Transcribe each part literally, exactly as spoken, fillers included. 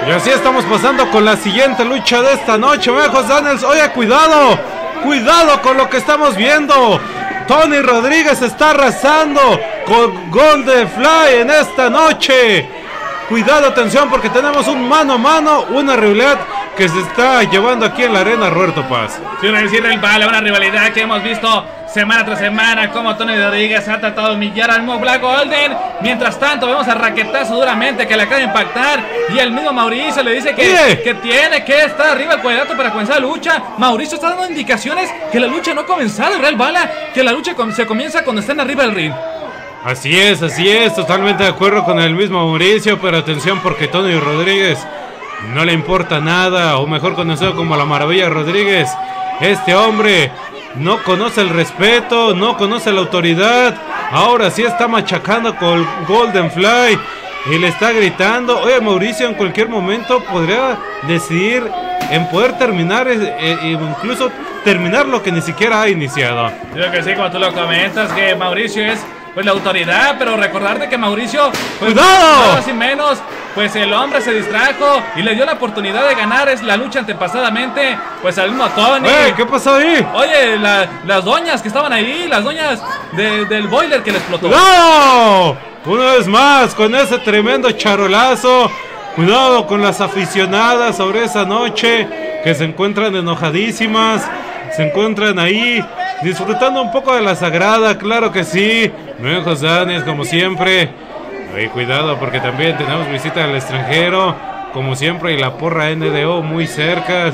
Y así estamos pasando con la siguiente lucha de esta noche, viejos Daniels. Oye, cuidado, cuidado con lo que estamos viendo. Tony Rodríguez está arrasando con Golden Fly en esta noche. Cuidado, atención, porque tenemos un mano a mano, una rivalidad que se está llevando aquí en la arena Roberto Paz. Sí, decir el Bala, una rivalidad que hemos visto semana tras semana, como Tony Rodríguez ha tratado de humillar al mismo Black Golden. Mientras tanto vemos a Raquetazo duramente que le acaba de impactar, y el mismo Mauricio le dice que, que tiene que estar arriba el cuadrato para comenzar la lucha. Mauricio está dando indicaciones que la lucha no ha comenzado, Real Bala, que la lucha se comienza cuando están arriba del ring. Así es, así es, totalmente de acuerdo con el mismo Mauricio, pero atención porque Tony Rodríguez no le importa nada, o mejor conocido como la Maravilla Rodríguez. Este hombre no conoce el respeto, no conoce la autoridad. Ahora sí está machacando con Golden Fly y le está gritando. Oye, Mauricio en cualquier momento podría decidir en poder terminar, e incluso terminar lo que ni siquiera ha iniciado. Creo que sí, como tú lo comentas, que Mauricio es pues la autoridad, pero recordarte que Mauricio, pues, ¡cuidado! Más y menos, pues el hombre se distrajo y le dio la oportunidad de ganar es la lucha antepasadamente, pues al mismo Tony. Oye, ¿qué pasó ahí? Oye, la, las doñas que estaban ahí, las doñas de, del boiler que le explotó. ¡No! Una vez más, con ese tremendo charolazo. Cuidado con las aficionadas sobre esa noche, que se encuentran enojadísimas, se encuentran ahí disfrutando un poco de la sagrada, claro que sí. Viejos Daniels, como siempre. Oye, cuidado porque también tenemos visita del extranjero, como siempre, y la porra N D O muy cerca.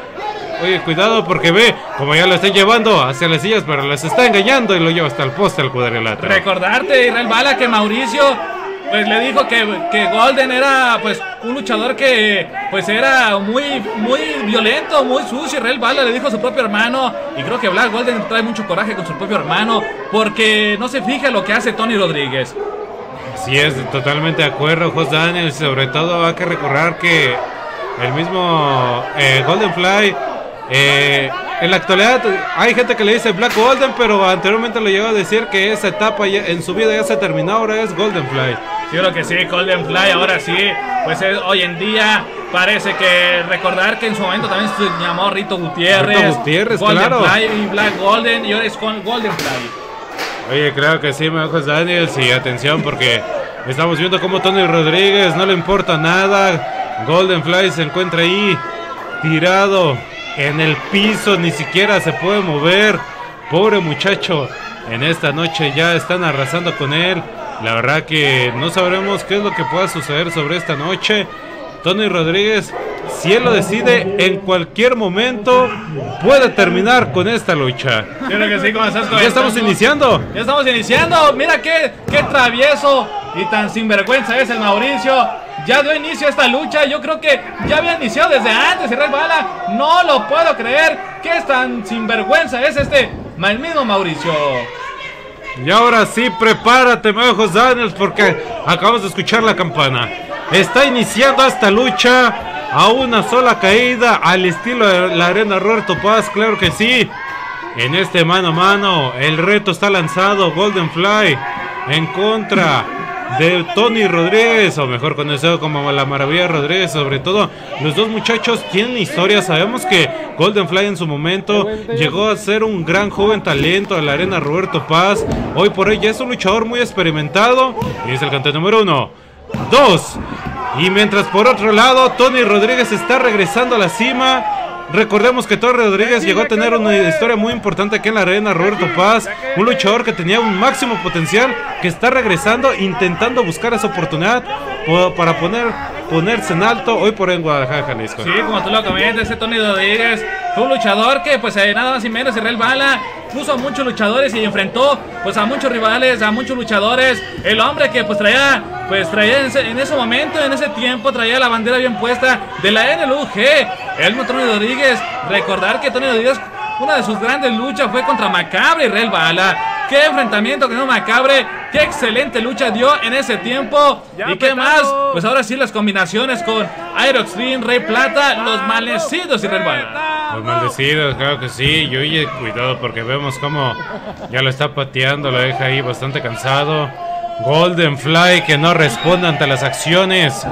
Oye, cuidado porque ve como ya lo están llevando hacia las sillas, pero les está engañando y lo lleva hasta el poste al cuadrilátero. Recordarte, Israel Bala, que Mauricio pues le dijo que, que Golden era pues un luchador que pues era muy muy violento, muy sucio. Israel Bala le dijo a su propio hermano, y creo que Black Golden trae mucho coraje con su propio hermano porque no se fija lo que hace Tony Rodríguez. Así es, totalmente de acuerdo, Jos Daniels. Sobre todo hay que recordar que el mismo eh, Golden Fly, eh, en la actualidad hay gente que le dice Black Golden, pero anteriormente le llegó a decir que esa etapa ya, en su vida ya se terminó, ahora es Golden Fly. Sí, creo que sí, Golden Fly, ahora sí, pues es, hoy en día parece que recordar que en su momento también se llamó Rito Gutiérrez, Rito Gutiérrez, Golden claro. Fly y Black Golden, y ahora es con Golden Fly. Oye, creo que sí, Jos Daniels, y atención porque estamos viendo cómo Tony Rodríguez no le importa nada. Golden Fly se encuentra ahí tirado en el piso, ni siquiera se puede mover. Pobre muchacho, en esta noche ya están arrasando con él. La verdad que no sabremos qué es lo que pueda suceder sobre esta noche. Tony Rodríguez, si él lo decide, en cualquier momento puede terminar con esta lucha. Creo que sí, como estás ya estamos iniciando. Ya estamos iniciando. Mira qué, qué travieso y tan sinvergüenza es el Mauricio. Ya dio inicio a esta lucha. Yo creo que ya había iniciado desde antes, Israel Bala. No lo puedo creer. Qué tan sinvergüenza es este el mismo Mauricio. Y ahora sí, prepárate, Jos Daniels, porque acabamos de escuchar la campana. Está iniciando esta lucha a una sola caída, al estilo de la arena Roberto Paz, claro que sí. En este mano a mano, el reto está lanzado. Golden Fly en contra de Tony Rodríguez, o mejor conocido como la Maravilla Rodríguez. Sobre todo, los dos muchachos tienen historia. Sabemos que Golden Fly en su momento llegó a ser un gran joven talento de la arena Roberto Paz. Hoy por hoy ya es un luchador muy experimentado y es el campeón número uno. Dos. Y mientras por otro lado Tony Rodríguez está regresando a la cima. Recordemos que Tony Rodríguez llegó a tener una historia muy importante aquí en la arena Roberto Paz. Un luchador que tenía un máximo potencial, que está regresando, intentando buscar esa oportunidad para poner, ponerse en alto hoy por hoy en Guadalajara, Jalisco. Sí, como tú lo comentas, ese Tony Rodríguez fue un luchador que pues eh, nada más y menos, Israel Bala, puso a muchos luchadores y enfrentó pues a muchos rivales, a muchos luchadores. El hombre que pues traía, pues traía en ese, en ese momento, en ese tiempo, traía la bandera bien puesta de la N L U G, el mismo Tony Rodríguez. Recordar que Tony Rodríguez, una de sus grandes luchas fue contra Macabre, Israel Bala. Qué enfrentamiento con Macabre, qué excelente lucha dio en ese tiempo. Ya, ¿y qué más? Pues ahora sí las combinaciones con Aero Extreme, Rey Plata, los maldecidos, Israel Bala. Los maldecidos, claro que sí. Y oye, cuidado porque vemos cómo ya lo está pateando, lo deja ahí bastante cansado. Golden Fly que no responde ante las acciones.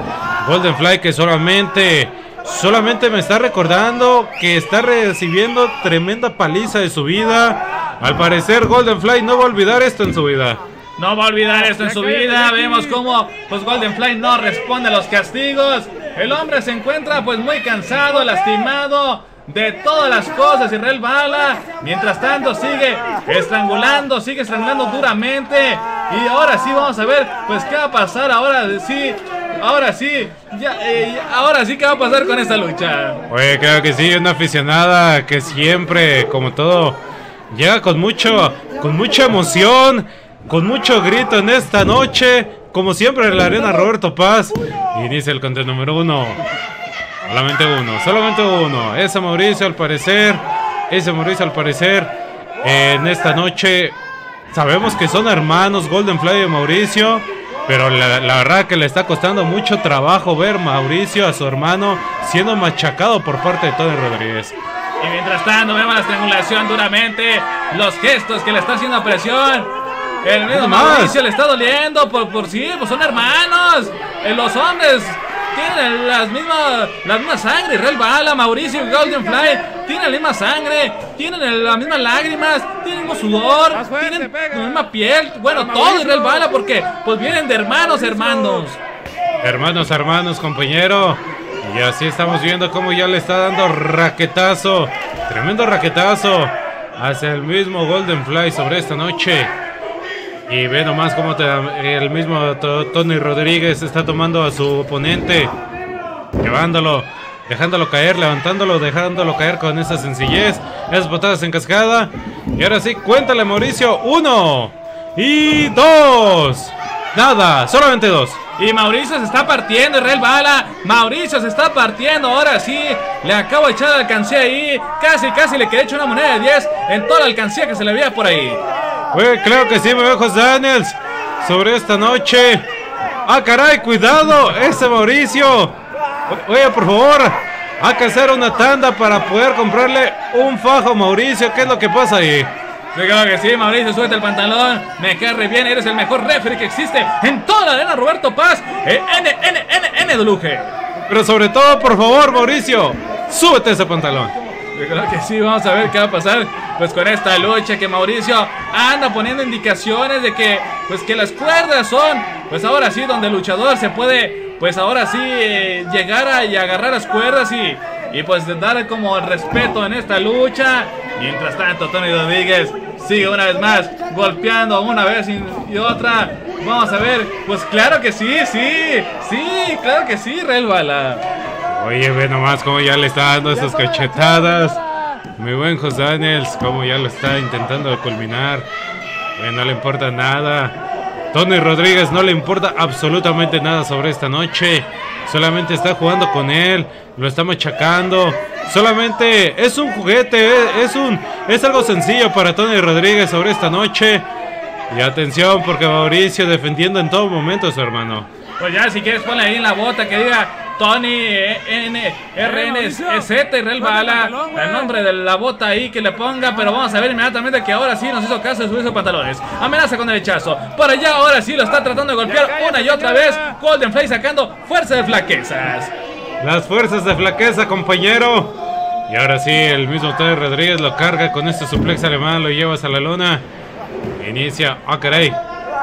Golden Fly que solamente, solamente me está recordando que está recibiendo tremenda paliza de su vida. Al parecer Golden Fly no va a olvidar esto en su vida. No va a olvidar esto en su vida. Vemos cómo pues Golden Fly no responde a los castigos. El hombre se encuentra pues muy cansado, lastimado de todas las cosas. Israel Bala, mientras tanto, sigue estrangulando, sigue estrangulando duramente. Y ahora sí vamos a ver pues qué va a pasar. Ahora sí, ahora sí, ya, eh, ahora sí qué va a pasar con esta lucha. Oye, creo que sí, una aficionada que siempre, como todo, llega con mucho, con mucha emoción, con mucho grito en esta noche. Como siempre en la arena Roberto Paz. Inicia el conteo número uno. Solamente uno, solamente uno. Ese Mauricio al parecer, ese Mauricio al parecer, eh, en esta noche sabemos que son hermanos Golden Fly y Mauricio, pero la, la verdad que le está costando mucho trabajo ver Mauricio a su hermano siendo machacado por parte de Tony Rodríguez. Y mientras tanto vemos la estrangulación duramente, los gestos que le está haciendo presión. El mismo Mauricio le está doliendo por, por sí, pues son hermanos. Eh, los hombres tienen las mismas, la misma sangre. Israel Bala, Mauricio y Golden Fly tienen la misma sangre, tienen el, las mismas lágrimas, tienen el mismo sudor, tienen la misma piel. Bueno, todo Israel Bala porque pues vienen de hermanos, hermanos. Hermanos, hermanos, compañero. Y así estamos viendo cómo ya le está dando raquetazo, tremendo raquetazo hacia el mismo Golden Fly sobre esta noche. Y ve nomás cómo te, el mismo Tony Rodríguez está tomando a su oponente, llevándolo, dejándolo caer, levantándolo, dejándolo caer con esa sencillez, esas patadas en cascada. Y ahora sí, cuéntale Mauricio, uno y dos. Nada, solamente dos. Y Mauricio se está partiendo, Israel Bala. Mauricio se está partiendo, ahora sí. Le acabo de echar la alcancía ahí. Casi, casi le quedé hecho una moneda de diez en toda la alcancía que se le veía por ahí. Oye, claro que sí, me veo José Daniels sobre esta noche. Ah, caray, cuidado, ese Mauricio. Oye, por favor, hay que hacer una tanda para poder comprarle un fajo a Mauricio. ¿Qué es lo que pasa ahí? Sí, claro que sí, Mauricio, suelta el pantalón. Me queda re bien, eres el mejor referee que existe en toda la arena Roberto Paz. Eh, N, N, N, N de Luge. Pero sobre todo, por favor, Mauricio, súbete ese pantalón. Yo creo que sí, vamos a ver qué va a pasar pues con esta lucha, que Mauricio anda poniendo indicaciones de que pues que las cuerdas son pues ahora sí donde el luchador se puede pues ahora sí eh, llegar a y agarrar las cuerdas y, y pues dar como el respeto en esta lucha. Mientras tanto Tony Rodríguez sigue una vez más golpeando una vez y, y otra. Vamos a ver, pues claro que sí, sí, sí, claro que sí, Israel Bala. Oye, ve nomás cómo ya le está dando esas cachetadas. Mi buen José Daniels, cómo ya lo está intentando culminar. Oye, no le importa nada. Tony Rodríguez no le importa absolutamente nada sobre esta noche. Solamente está jugando con él, lo está machacando. Solamente es un juguete, es, un, es algo sencillo para Tony Rodríguez sobre esta noche. Y atención, porque Mauricio defendiendo en todo momento a su hermano. Pues ya, si quieres ponle ahí en la bota que diga Tony N R N Z y Real Bala, el nombre de la bota ahí que le ponga. Pero vamos a ver inmediatamente que ahora sí nos hizo caso de subir sus pantalones. Amenaza con derechazo. Por allá ahora sí lo está tratando de golpear una y otra vez. Golden Fly sacando fuerza de flaquezas. Las fuerzas de flaqueza, compañero. Y ahora sí, el mismo Tony Rodríguez lo carga con este suplex alemán, lo lleva hacia la lona. Inicia, ah, oh, caray.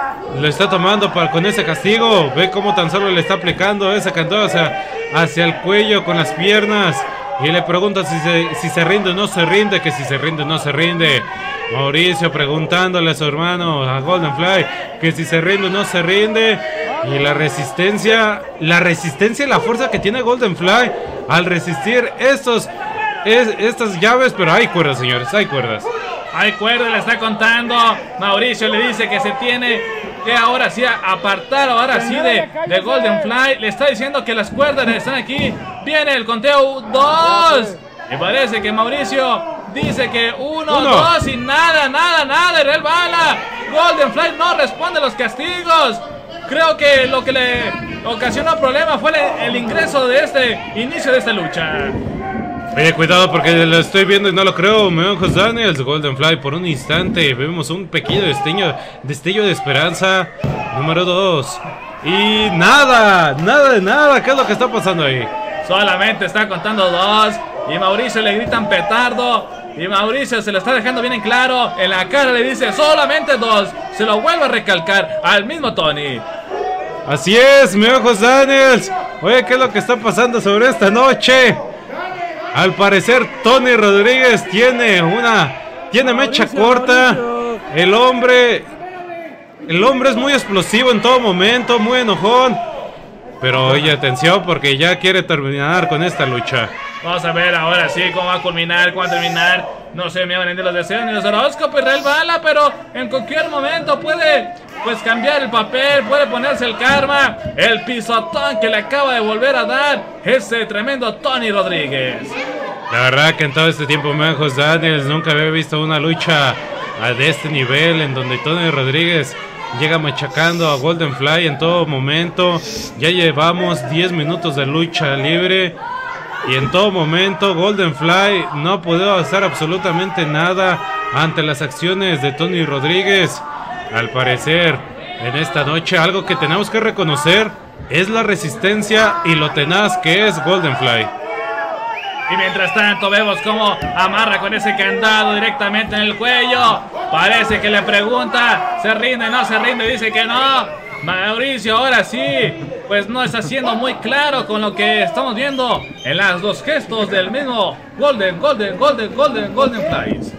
Lo está tomando para, con ese castigo. Ve cómo tan solo le está aplicando ese cantón hacia, hacia el cuello con las piernas. Y le pregunta si se, si se rinde o no se rinde. Que si se rinde o no se rinde. Mauricio preguntándole a su hermano, a Golden Fly, que si se rinde o no se rinde. Y la resistencia, la resistencia y la fuerza que tiene Golden Fly al resistir estos, es, estas llaves. Pero hay cuerdas, señores, hay cuerdas. Hay cuerdas, le está contando. Mauricio le dice que se tiene que ahora sí apartar, ahora sí de, de Golden Fly. Le está diciendo que las cuerdas están aquí. Viene el conteo dos. Me parece que Mauricio dice que uno, uno. dos y nada, nada, nada. Israel Bala. Golden Fly no responde a los castigos. Creo que lo que le ocasionó problema fue el, el ingreso de este inicio de esta lucha. Oye, cuidado porque lo estoy viendo y no lo creo. Me ojos Daniels, Golden Fly por un instante. Vemos un pequeño destello, destello de esperanza. Número dos. Y nada, nada de nada. ¿Qué es lo que está pasando ahí? Solamente está contando dos. Y Mauricio le gritan petardo. Y Mauricio se lo está dejando bien en claro. En la cara le dice solamente dos. Se lo vuelve a recalcar al mismo Tony. Así es, mi ojos Daniels. Oye, ¿qué es lo que está pasando sobre esta noche? Al parecer Tony Rodríguez tiene una tiene mecha corta. El hombre El hombre es muy explosivo en todo momento, muy enojón. Pero oye, atención porque ya quiere terminar con esta lucha. Vamos a ver ahora sí cómo va a culminar, cómo va a terminar. No sé, me van a venir los deseos ni los horóscopos, Israel Bala, pero en cualquier momento puede pues cambiar el papel, puede ponerse el karma. El pisotón que le acaba de volver a dar ese tremendo Tony Rodríguez. La verdad que en todo este tiempo, Mejos Daniels, nunca había visto una lucha de este nivel en donde Tony Rodríguez llega machacando a Golden Fly en todo momento. Ya llevamos diez minutos de lucha libre y en todo momento Golden Fly no ha podido hacer absolutamente nada ante las acciones de Tony Rodríguez. Al parecer, en esta noche algo que tenemos que reconocer es la resistencia y lo tenaz que es Golden Fly. Y mientras tanto vemos cómo amarra con ese candado directamente en el cuello. Parece que le pregunta, ¿se rinde? No se rinde, dice que no. Mauricio ahora sí, pues no está siendo muy claro con lo que estamos viendo en los dos gestos del mismo Golden, Golden, Golden, Golden, Golden Flies.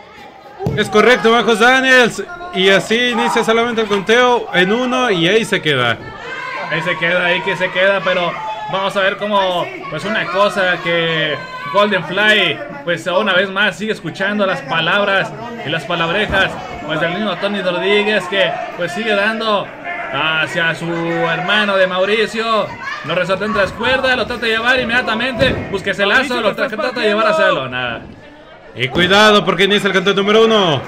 Es correcto, Bajos Daniels. Y así inicia solamente el conteo en uno y ahí se queda. Ahí se queda, ahí que se queda, pero vamos a ver cómo, pues una cosa que Golden Fly, pues una vez más sigue escuchando las palabras y las palabrejas, pues del mismo Tony Rodríguez, que pues sigue dando hacia su hermano de Mauricio. Lo resalta entre las cuerdas, lo trata de llevar inmediatamente, busca ese lazo, lo tra trata de llevar hacia la lona. Y cuidado porque inicia el conteo número uno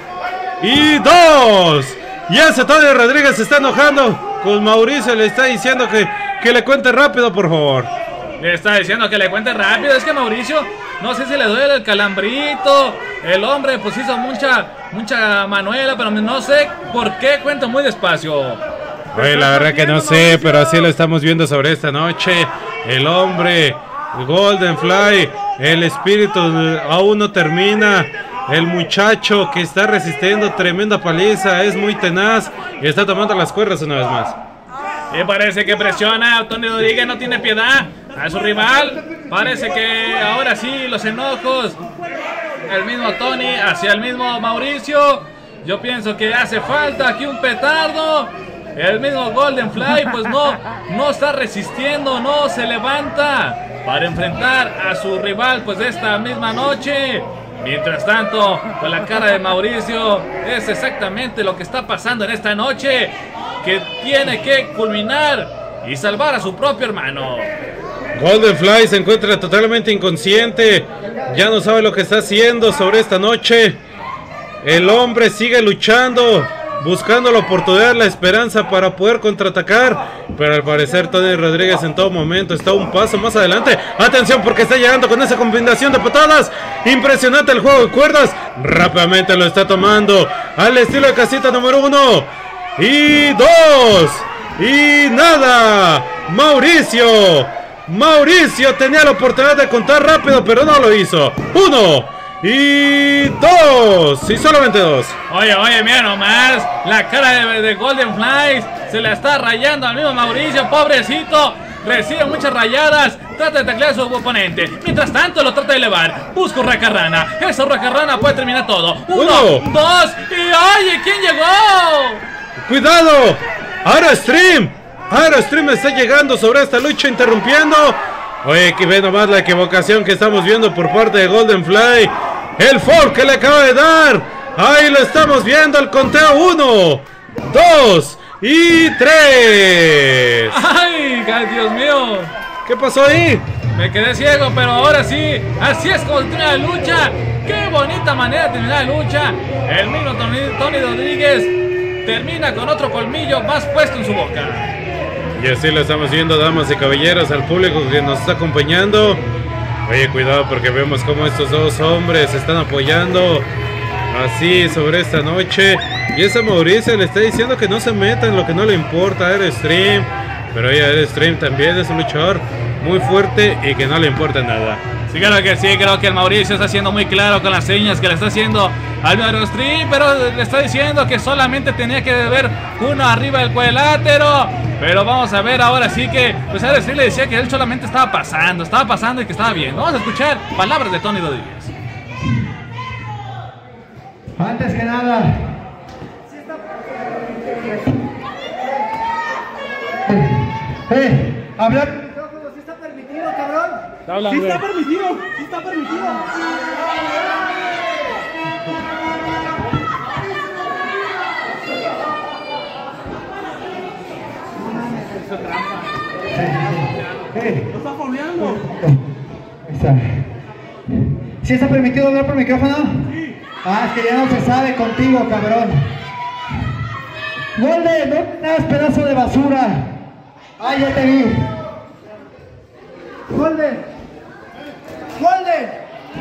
y dos. Y ese Tony Rodríguez se está enojando con Mauricio, le está diciendo que, que le cuente rápido, por favor. Le está diciendo que le cuente rápido. Es que Mauricio, no sé si le duele el calambrito. El hombre pues hizo mucha, mucha manuela, pero no sé por qué cuenta muy despacio. Oye, la verdad que no sé, pero así lo estamos viendo sobre esta noche. El hombre, Golden Fly, el espíritu aún no termina. El muchacho que está resistiendo tremenda paliza, es muy tenaz y está tomando las cuerdas una vez más. Y parece que presiona a Tony Rodríguez, no tiene piedad a su rival. Parece que ahora sí los enojos, el mismo Tony hacia el mismo Mauricio. Yo pienso que hace falta aquí un petardo. El mismo Golden Fly pues no, no está resistiendo, no se levanta para enfrentar a su rival pues de esta misma noche. Mientras tanto, con la cara de Mauricio, es exactamente lo que está pasando en esta noche, que tiene que culminar y salvar a su propio hermano. Golden Fly se encuentra totalmente inconsciente, ya no sabe lo que está haciendo sobre esta noche. El hombre sigue luchando, buscando la oportunidad, la esperanza para poder contraatacar, pero al parecer Tony Rodríguez en todo momento está un paso más adelante. Atención porque está llegando con esa combinación de patadas. Impresionante el juego de cuerdas, rápidamente lo está tomando al estilo de casita número uno y dos y nada. Mauricio, Mauricio tenía la oportunidad de contar rápido, pero no lo hizo. Uno y dos, y solamente dos. Oye, oye, mira nomás, la cara de, de Golden Fly se la está rayando al mismo Mauricio, pobrecito. Recibe muchas rayadas, trata de taclear a su oponente. Mientras tanto lo trata de elevar, busca Hurracarrana. Esa Hurracarrana puede terminar todo. Uno, Uno. dos, y oye, ¿quién llegó? ¡Cuidado! Aerostream, Aerostream está llegando sobre esta lucha, interrumpiendo. Oye, que ve nomás la equivocación que estamos viendo por parte de Golden Fly. El fall que le acaba de dar. Ahí lo estamos viendo, el conteo uno, dos y tres. ¡Ay, Dios mío! ¿Qué pasó ahí? Me quedé ciego, pero ahora sí. Así es como termina la lucha. ¡Qué bonita manera de terminar la lucha! El mismo Tony, Tony Rodríguez termina con otro colmillo más puesto en su boca. Y así lo estamos viendo, damas y caballeros, al público que nos está acompañando. Oye, cuidado porque vemos cómo estos dos hombres se están apoyando así sobre esta noche. Y ese Mauricio le está diciendo que no se meta en lo que no le importa a Airstream. Pero oye, Airstream también es un luchador muy fuerte y que no le importa nada. Sí, claro que sí, creo que el Mauricio está siendo muy claro con las señas que le está haciendo al Airstream, pero le está diciendo que solamente tenía que ver uno arriba del cuadrilátero. Pero vamos a ver ahora sí que, pues Airstream le decía que él solamente estaba pasando, estaba pasando y que estaba bien. Vamos a escuchar palabras de Tony Rodríguez. Antes que nada, eh, eh, hablar. ¿Sí está permitido, cabrón? Habla, ¿Sí güey. está permitido? ¿Sí está permitido? Eh, ¿Lo está foleando? está. ¿Sí está permitido hablar por micrófono? Sí. Ah, es que ya no se sabe contigo, cabrón. Golden, no me das pedazo de basura. Ah, ya te vi. Golden. Golden.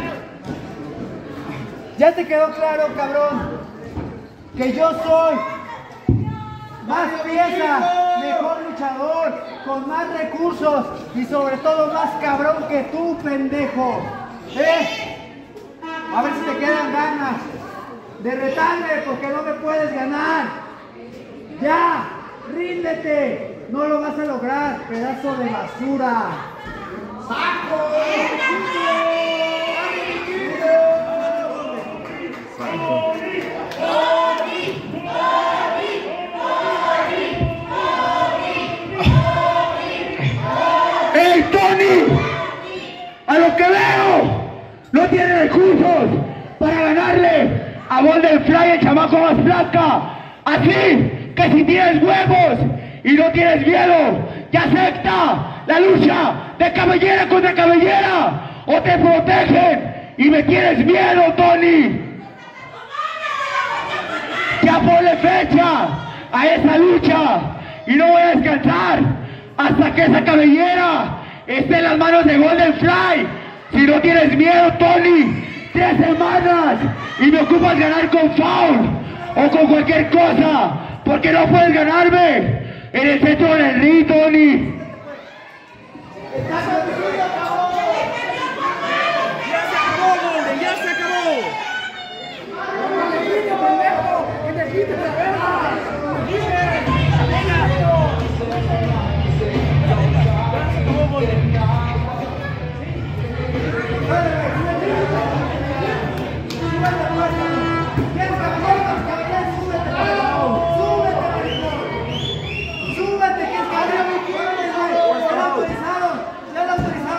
Ya te quedó claro, cabrón, que yo soy más pieza, mejor luchador, con más recursos y sobre todo más cabrón que tú, pendejo. ¿Eh? A ver si te quedan ganas de retarme porque no me puedes ganar. Ya, ríndete. No lo vas a lograr, pedazo de basura. ¡Saco! ¡Ey, Tony! ¡A lo que veo! ¡No tiene recursos para ganarle a Golden Fly, el chamaco más flaca! Así que si tienes huevos y no tienes miedo, ya acepta la lucha de cabellera contra cabellera o te protegen y me tienes miedo, Tony. Ya ponle fecha a esa lucha y no voy a descansar hasta que esa cabellera esté en las manos de Golden Fly. Si no tienes miedo, Tony, tres semanas y me ocupas ganar con foul o con cualquier cosa, porque no puedes ganarme en el centro del ring, Tony. ¡Ya se acabó, Golden! ¡Ya se acabó! ¡Que te quites la verga! ¡Súbete, que es cabrón! ¡Ya lo autorizaron! ¡Ya lo autorizaron!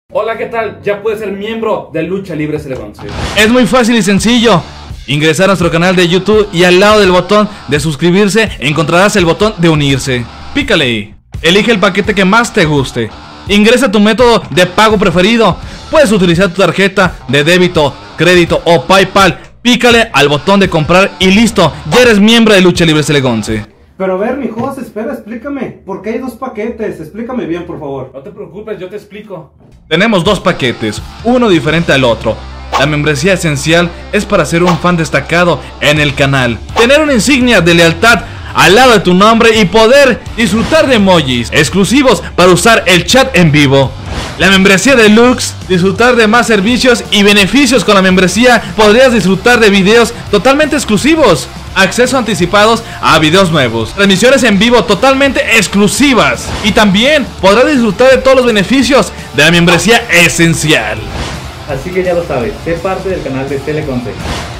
Hola, ¿qué tal? Ya puedes ser miembro de Lucha Libre Celegonce. Es muy fácil y sencillo. Ingresar a nuestro canal de YouTube y al lado del botón de suscribirse encontrarás el botón de unirse. Pícale ahí. Elige el paquete que más te guste. Ingresa tu método de pago preferido. Puedes utilizar tu tarjeta de débito, crédito o PayPal. Pícale al botón de comprar y listo. Ya eres miembro de Lucha Libre Celegonce. Pero a ver, mi Jos, espera, explícame. ¿Por qué hay dos paquetes? Explícame bien, por favor. No te preocupes, yo te explico. Tenemos dos paquetes, uno diferente al otro. La membresía esencial es para ser un fan destacado en el canal, tener una insignia de lealtad al lado de tu nombre y poder disfrutar de emojis exclusivos para usar el chat en vivo. La membresía deluxe, disfrutar de más servicios y beneficios. Con la membresía podrías disfrutar de videos totalmente exclusivos, acceso anticipados a videos nuevos, transmisiones en vivo totalmente exclusivas y también podrás disfrutar de todos los beneficios de la membresía esencial. Así que ya lo sabes, sé parte del canal de Celegonce.